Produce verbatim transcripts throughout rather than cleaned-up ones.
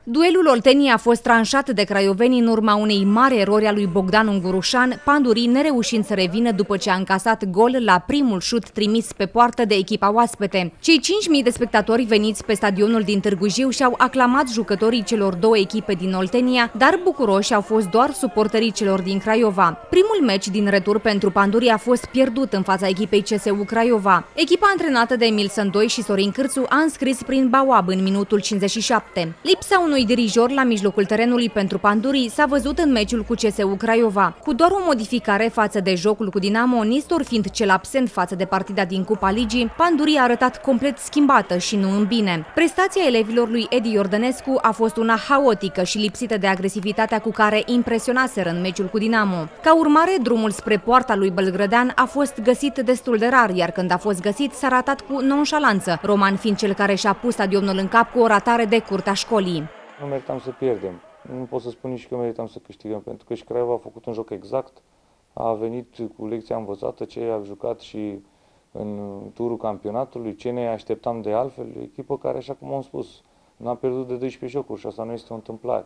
Duelul Olteniei a fost tranșat de craioveni în urma unei mari erori a lui Bogdan Ungurușan, pandurii nereușind să revină după ce a încasat gol la primul șut trimis pe poartă de echipa oaspete. Cei cinci mii de spectatori veniți pe stadionul din Târgu Jiu și-au aclamat jucătorii celor două echipe din Oltenia, dar bucuroși au fost doar suporterii celor din Craiova. Primul meci din retur pentru pandurii a fost pierdut în fața echipei C S U Craiova. Echipa antrenată de Emil Sândoi și Sorin Cârțu a înscris prin Bawab în minutul cincizeci și șapte. Lipsa unui dirijor la mijlocul terenului pentru pandurii s-a văzut în meciul cu C S U Craiova. Cu doar o modificare față de jocul cu Dinamo, Nistor fiind cel absent față de partida din Cupa Ligii, pandurii a arătat complet schimbată și nu în bine. Prestația elevilor lui Edi Iordănescu a fost una haotică și lipsită de agresivitatea cu care impresionaseră în meciul cu Dinamo. Ca urmare, drumul spre poarta lui Bălgrădean a fost găsit destul de rar, iar când a fost găsit s-a ratat cu nonșalanță, Roman fiind cel care și-a pus stadionul în cap cu o ratare de curtea școlii. Nu meritam să pierdem. Nu pot să spun nici că meritam să câștigăm, pentru că și Craiova a făcut un joc exact, a venit cu lecția învățată, ce a jucat și în turul campionatului, ce ne așteptam de altfel, o echipă care, așa cum am spus, n-a pierdut de doisprezece jocuri și asta nu este o întâmplare.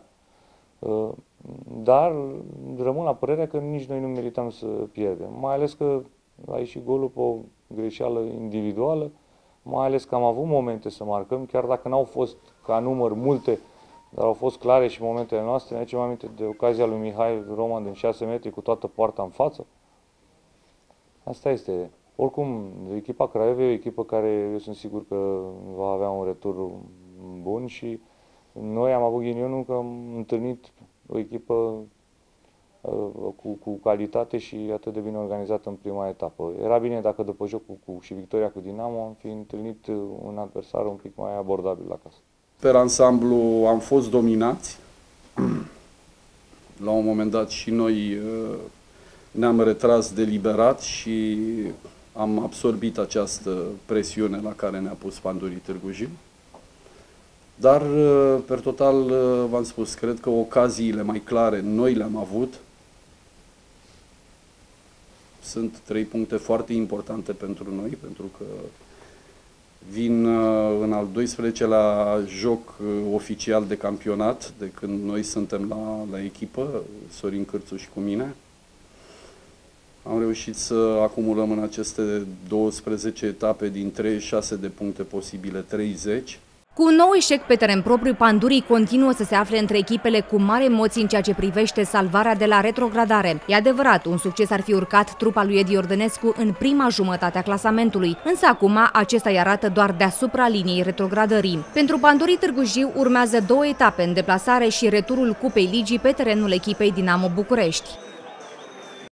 Dar rămân la părerea că nici noi nu meritam să pierdem, mai ales că a ieșit golul pe o greșeală individuală, mai ales că am avut momente să marcăm, chiar dacă n-au fost ca număr multe, dar au fost clare și momentele noastre. Ne aducem aminte de ocazia lui Mihai Roman din șase metri cu toată poarta în față. Asta este. Oricum, echipa Craiovei e o echipă care eu sunt sigur că va avea un retur bun și noi am avut ghinionul că am întâlnit o echipă cu, cu calitate și atât de bine organizată în prima etapă. Era bine dacă după jocul cu, și victoria cu Dinamo am fi întâlnit un adversar un pic mai abordabil la casă. Per ansamblu am fost dominați. La un moment dat și noi ne-am retras deliberat și am absorbit această presiune la care ne-a pus pandurii Târgu Jiu. Dar, per total, v-am spus, cred că ocaziile mai clare noi le-am avut. Sunt trei puncte foarte importante pentru noi, pentru că vin în al doisprezecelea joc oficial de campionat, de când noi suntem la, la echipă, Sorin Cârțu și cu mine. Am reușit să acumulăm în aceste douăsprezece etape din treizeci și șase de puncte posibile treizeci. Cu un nou eșec pe teren propriu, pandurii continuă să se afle între echipele cu mari emoții în ceea ce privește salvarea de la retrogradare. E adevărat, un succes ar fi urcat trupa lui Edi Iordănescu în prima jumătate a clasamentului, însă acum acesta îi arată doar deasupra liniei retrogradării. Pentru pandurii Târgu Jiu urmează două etape în deplasare și returul Cupei Ligii pe terenul echipei Dinamo București.